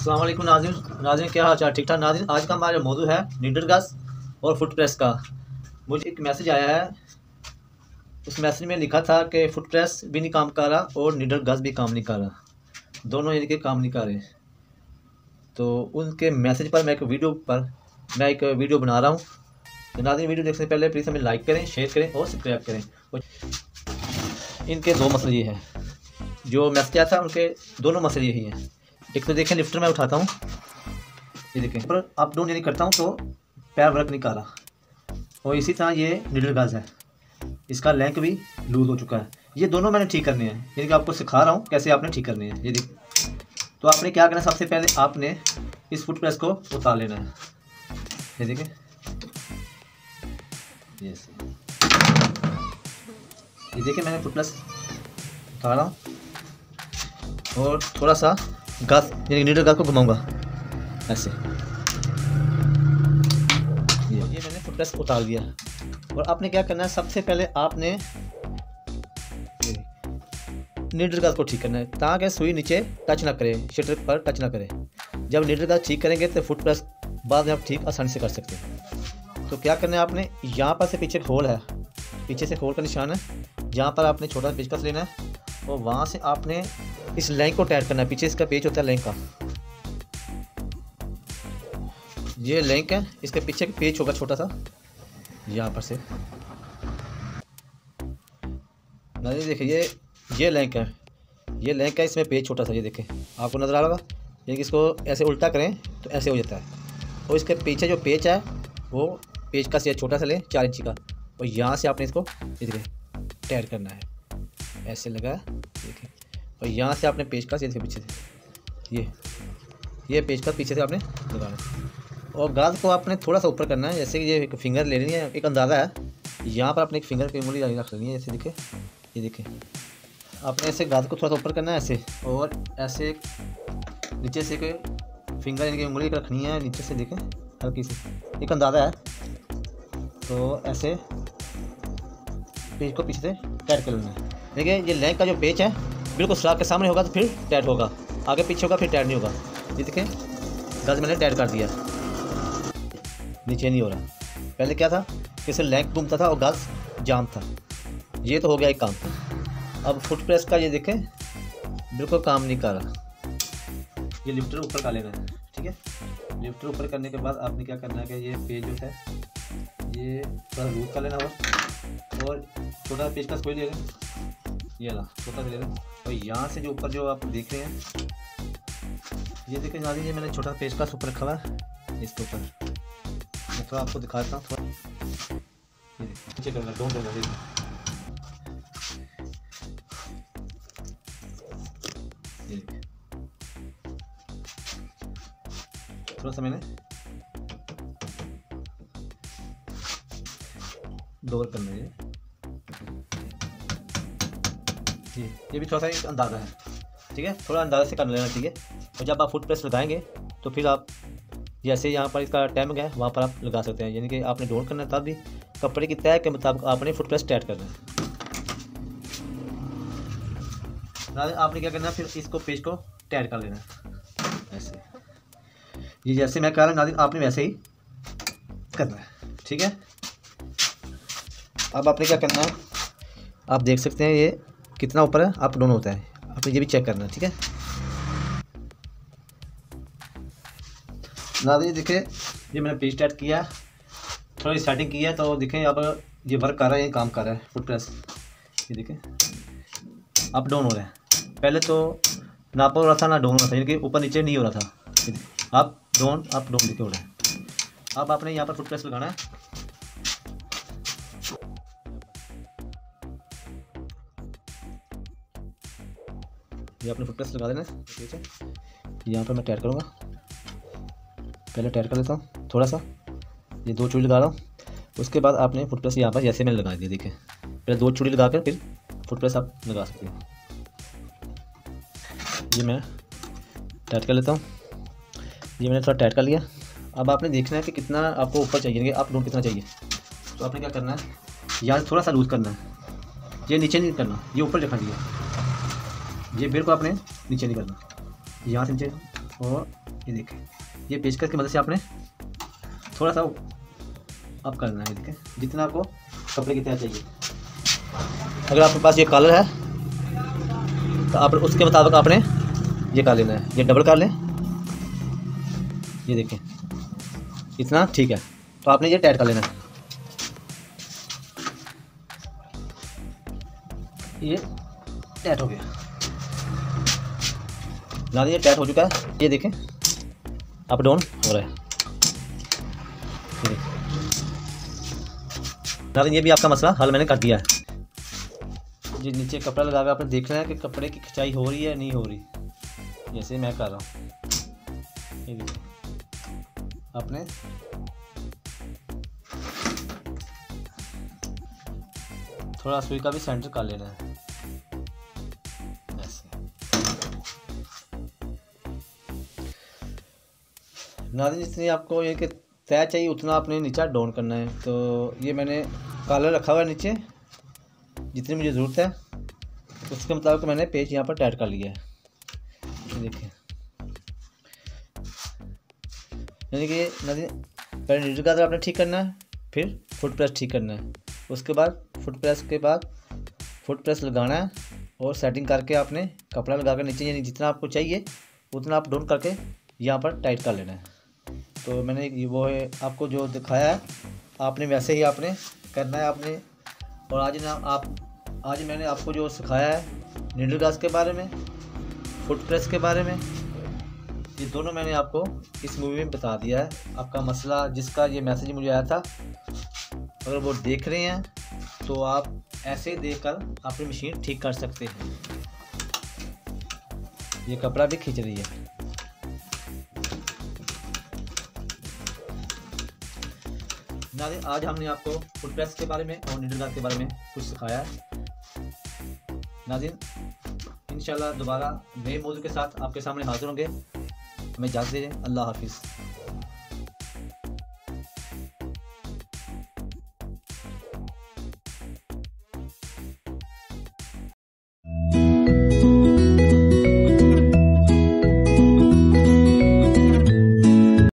अस्सलाम वालेकुम नाज़रीन क्या हाल चाल ठीक ठाक नाज़रीन। आज का हमारा मौजू है नीडल गज और फुट प्रेस का। मुझे एक मैसेज आया है, उस मैसेज में लिखा था कि फुट प्रेस भी नहीं काम कर रहा और नीडल गज भी काम नहीं कर रहा, दोनों यानी कि काम नहीं कर रहे। तो उनके मैसेज पर मैं एक वीडियो बना रहा हूँ। तो नाज़रीन वीडियो देखने से पहले प्लीज़ हमें लाइक करें, शेयर करें और सब्सक्राइब करें। इनके दो मसले ये हैं, जो मैसेज आया था उनके दोनों मसले यही हैं। एक तो देखें लिफ्टर मैं उठाता हूँ, ये देखें पर अप डाउन यदि करता हूँ तो पैर वर्क नहीं कर रहा। और इसी तरह ये नीडल गज है, इसका लैंक भी लूज़ हो चुका है। ये दोनों मैंने ठीक करने हैं, यानी कि आपको सिखा रहा हूँ कैसे आपने ठीक करने हैं। ये देख, तो आपने क्या करना है, सबसे पहले आपने इस फुट प्रेस को उतार लेना है। ये देखें, ये देखिए मैंने फुट प्रेस उतारा और थोड़ा सा गज यानी नीडल गज को घुमाऊंगा ऐसे। ये मैंने फुट प्रेस उतार दिया। और आपने क्या करना है, सबसे पहले आपने नीडल गज को ठीक करना है ताकि सुई नीचे टच ना करे, शटर पर टच ना करे। जब नीडल गज ठीक करेंगे तो फुट प्रेस बाद में आप ठीक आसानी से कर सकते हैं। तो क्या करना है, आपने यहाँ पर से पीछे होल है, पीछे से होल का निशान है, जहाँ पर आपने छोटा पेचकस लेना है और वहाँ से आपने इस लाइन को टाइट करना है। पीछे इसका पेच होता है लाइन का, ये लैंक है, इसके पीछे पेच होगा छोटा सा यहाँ पर से। नहीं देखिए ये लैंक है, ये लैंक है, इसमें पेच छोटा सा, ये देखें आपको नज़र आ रहा होगा। यानी कि इसको ऐसे उल्टा करें तो ऐसे हो जाता है। और इसके पीछे जो पेच है वो पेच का से छोटा सा लें 4 इंची का, और यहाँ से आपने इसको इधर टाइट करना है, ऐसे लगा देखें। और यहाँ से आपने पेच का इसके पीछे से ये पेच का पीछे से आपने लगाना है। और गाज को आपने थोड़ा सा ऊपर करना है, जैसे कि ये एक फिंगर ले लेनी है, एक अंदाज़ा है। यहाँ पर आपने एक फिंगर की उंगली रख लेनी है, ऐसे दिखे, ये देखें आपने ऐसे गाज को थोड़ा सा ऊपर करना है ऐसे, और ऐसे नीचे से एक फिंगर यानी कि उंगली रखनी है नीचे से, देखें हल्की सी, एक अंदाज़ा है। तो ऐसे पेच को पीछे से टाइट कर लेना है। देखिए ये लैंक का जो पेच है बिल्कुल स्लाब के सामने होगा तो फिर टाइट होगा, आगे पीछे होगा फिर टाइट नहीं होगा। ये देखें गज मैंने टाइट कर दिया, नीचे नहीं हो रहा। पहले क्या था कि इसे लैंक घूमता था और गज जाम था, ये तो हो गया एक काम। अब फुट प्रेस का ये देखें बिल्कुल काम नहीं कर रहा। ये लिफ्टर ऊपर का लेना है, ठीक है। लिफ्टर ऊपर करने के बाद आपने क्या करना है कि ये पेज जो है ये थोड़ा लूज कर लेना और छोटा पेज का कोई ले लें, ये ला छोटा ले लें। और यहाँ से जो ऊपर जो आप देख रहे हैं, ये देखें ना, ये मैंने छोटा पेज का ऊपर रखा हुआ है, इसके ऊपर मैं थोड़ा आपको दिखाता हूँ। थोड़ा ये नीचे करना, डोंट करना, ये थोड़ा सा मैंने डोर करना है। ये भी थोड़ा सा एक अंदाज़ा है, ठीक है, थोड़ा अंदाज़ा से कर लेना चाहिए। और जब आप फुट प्रेस लगाएंगे तो फिर आप जैसे यहाँ पर इसका टैग है वहाँ पर आप लगा सकते हैं, यानी कि आपने डोर करना है तब भी कपड़े की तय के मुताबिक आपने फुट प्रेस टाइट करना है। आपने क्या करना है, फिर इसको पेज को टाइट कर लेना है ऐसे। ये जैसे मैं कह रहा हूँ नाज़रीन, आपने वैसे ही करना है, ठीक है। अब आपने क्या करना है, आप देख सकते हैं ये कितना ऊपर है, अप डाउन होता है, आपने ये भी चेक करना है, ठीक है नाज़रीन। देखिए ये मैंने पेज टाइट किया, थोड़ी सेटिंग की है, तो देखें अब ये वर्क कर रहा है, ये काम कर रहा है फुट प्रेस। ये देखें अप डाउन हो रहा है, पहले तो ना अप हो रहा था ना डाउन हो रहा था, यानी कि ऊपर नीचे नहीं हो रहा था, अप डाउन देखिए हो रहा है। अब आपने यहाँ पर फुट प्रेस लगाना है, ये आपने फुट प्रेस लगा देना है, ठीक है। यहाँ पर मैं टाइट करूँगा, पहले टाइट कर लेता हूँ थोड़ा सा, ये 2 चूड़ी लगा रहा हूँ। उसके बाद आपने फुट प्रेस यहाँ पर जैसे मैंने लगा दिया, देखिए पहले 2 चूड़ी लगा कर फिर फुट प्रेस आप लगा सकते हैं। ये मैं टाइट कर लेता हूँ, ये मैंने थोड़ा टाइट कर लिया। अब आपने देखना है कि कितना आपको ऊपर चाहिए, कि अप डाउन कितना चाहिए। तो आपने क्या करना है, यहाँ थोड़ा सा लूज़ करना है, ये नीचे नहीं करना, ये ऊपर रखा दिया, ये बिल्कुल आपने नीचे नहीं करना, यहाँ से नीचे और ये देखें, ये पेचकस की मदद से आपने थोड़ा सा आप करना है। देखें जितना आपको कपड़े की तय चाहिए। अगर आपके पास ये कॉलर है तो आप उसके मुताबिक आपने ये कर लेना है, ये डबल कर लें। ये देखें इतना ठीक है, तो आपने ये टाइट कर लेना है। ये टाइट हो गया, नाज़रीन ये टाइट हो चुका है। ये देखें अप डाउन हो रहा है। नाज़रीन ये भी आपका मसला हल मैंने कर दिया है। जी नीचे कपड़ा लगा कर आपने देखना है कि कपड़े की खिंचाई हो रही है नहीं हो रही, जैसे मैं कर रहा हूँ। ये देखिए आपने थोड़ा सुई का भी सेंटर कर लेना है ऐसे। नाज़रीन जितनी आपको ये कि तय चाहिए उतना आपने नीचा डाउन करना है। तो ये मैंने कॉलर रखा हुआ है नीचे, जितनी मुझे ज़रूरत है उसके मुताबिक मैंने पेच यहाँ पर टाइट कर लिया है। ये देखिए यानी कि नाज़रीन पहले नीडल का आपने ठीक करना है, फिर फुट प्रेस ठीक करना है, उसके बाद फुट प्रेस लगाना है और सेटिंग करके आपने कपड़ा लगा कर नीचे यानी जितना आपको चाहिए उतना आप डाउन करके यहाँ पर टाइट कर लेना है। तो मैंने वो है आपको जो दिखाया है आपने वैसे ही आपने करना है आपने। और आज मैंने आपको जो सिखाया है नीडल गाज के बारे में, फुट प्रेस के बारे में, ये दोनों मैंने आपको इस मूवी में बता दिया है। आपका मसला जिसका ये मैसेज मुझे आया था अगर वो देख रहे हैं तो आप ऐसे देखकर अपनी मशीन ठीक कर सकते हैं। ये कपड़ा भी खींच रही है। नाज़रीन आज हमने आपको फुट प्रेस के बारे में और नीडल गाज के बारे में कुछ सिखाया है। नाज़रीन इंशाल्लाह दोबारा नए मौजू के साथ आपके सामने हाजिर होंगे। हमें इजाज़त दीजिए। अल्लाह हाफिज़।